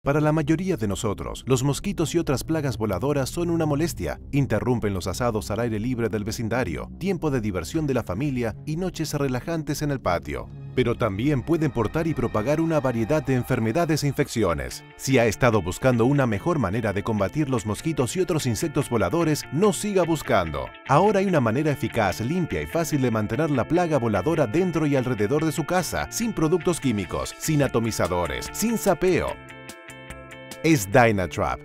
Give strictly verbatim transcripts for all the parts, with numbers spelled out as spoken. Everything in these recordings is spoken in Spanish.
Para la mayoría de nosotros, los mosquitos y otras plagas voladoras son una molestia. Interrumpen los asados al aire libre del vecindario, tiempo de diversión de la familia y noches relajantes en el patio. Pero también pueden portar y propagar una variedad de enfermedades e infecciones. Si ha estado buscando una mejor manera de combatir los mosquitos y otros insectos voladores, no siga buscando. Ahora hay una manera eficaz, limpia y fácil de mantener la plaga voladora dentro y alrededor de su casa, sin productos químicos, sin atomizadores, sin sapeo. Es Dynatrap.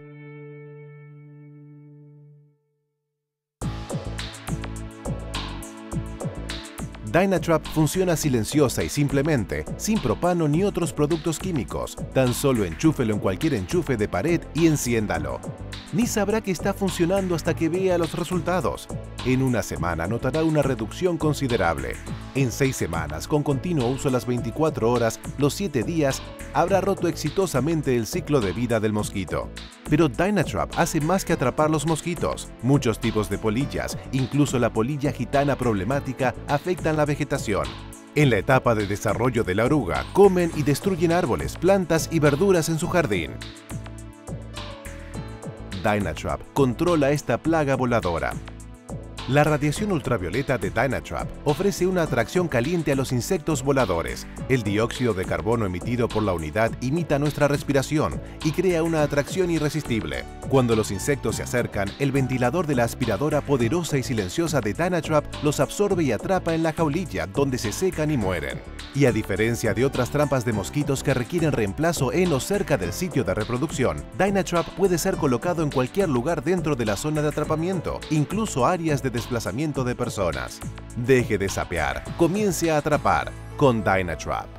Dynatrap funciona silenciosa y simplemente, sin propano ni otros productos químicos. Tan solo enchúfelo en cualquier enchufe de pared y enciéndalo. Ni sabrá que está funcionando hasta que vea los resultados. En una semana notará una reducción considerable. En seis semanas, con continuo uso las veinticuatro horas, los siete días, habrá roto exitosamente el ciclo de vida del mosquito. Pero Dynatrap hace más que atrapar los mosquitos. Muchos tipos de polillas, incluso la polilla gitana problemática, afectan la vegetación. En la etapa de desarrollo de la oruga, comen y destruyen árboles, plantas y verduras en su jardín. Dynatrap controla esta plaga voladora. La radiación ultravioleta de Dynatrap ofrece una atracción caliente a los insectos voladores. El dióxido de carbono emitido por la unidad imita nuestra respiración y crea una atracción irresistible. Cuando los insectos se acercan, el ventilador de la aspiradora poderosa y silenciosa de Dynatrap los absorbe y atrapa en la jaulilla, donde se secan y mueren. Y a diferencia de otras trampas de mosquitos que requieren reemplazo en o cerca del sitio de reproducción, Dynatrap puede ser colocado en cualquier lugar dentro de la zona de atrapamiento, incluso áreas de desplazamiento de personas. Deje de sapear, comience a atrapar con Dynatrap.